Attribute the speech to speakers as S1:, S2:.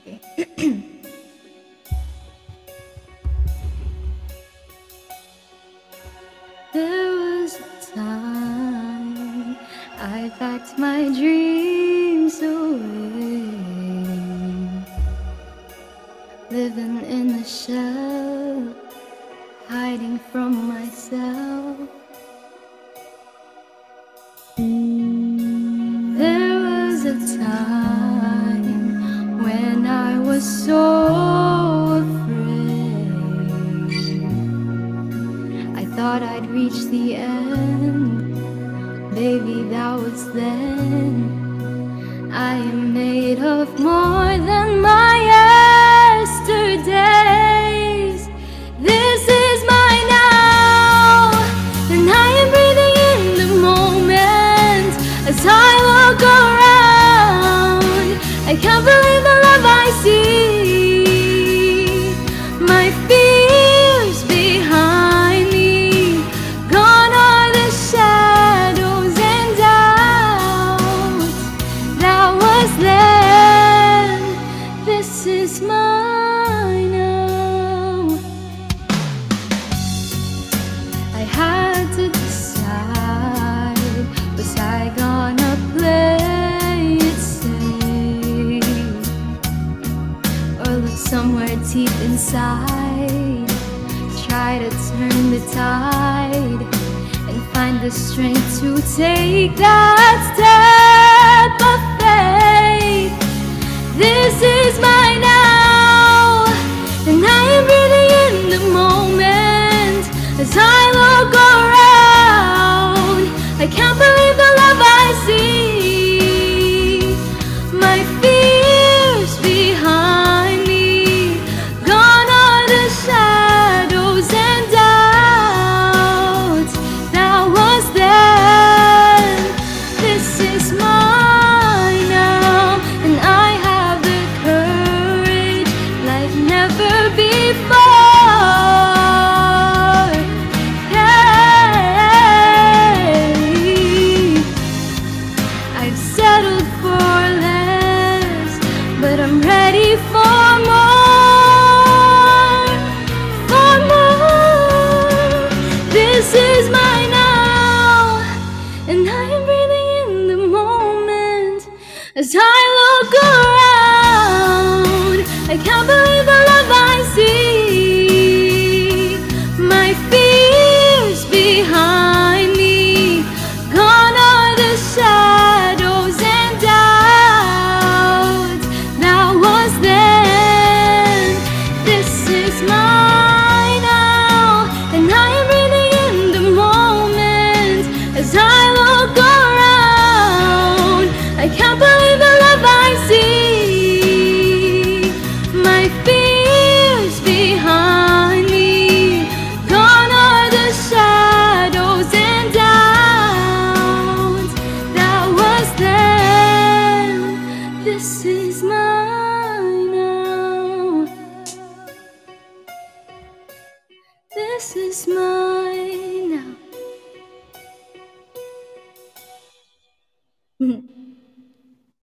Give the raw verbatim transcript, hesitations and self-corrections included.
S1: Okay. There was a time I packed my dreams away, living in a shell, hiding from myself. There was a time when I was so afraid. I thought I'd reach the end, baby, that was then. I am made of more than my yesterdays. This is my now, and I am breathing in the moment. As I look around, I can't believe the love I see. My fears behind me, gone are the shadows and doubts that was then. This is mine now. I had to decide, was I gonna play it safe, or look somewhere deep inside, try to turn the tide and find the strength to take that step of faith. This is my now, and I am breathing in the moment. As I look around, I can't believe the love I see. My fears behind me, gone are the shadows and doubts that was then. This is mine now, and I have the courage like never before. I've settled for less, but I'm ready for more, for more. This is my now, and I am breathing in the moment. As I look around, I can't believe the love I see. My fears behind me, gone are the shadows and doubts that was then. This is mine now, and I am breathing in the moment. As I look around, I can't believe the love I see. My fears behind me, gone are the shadows and doubts that was then. This is mine now. This is mine now.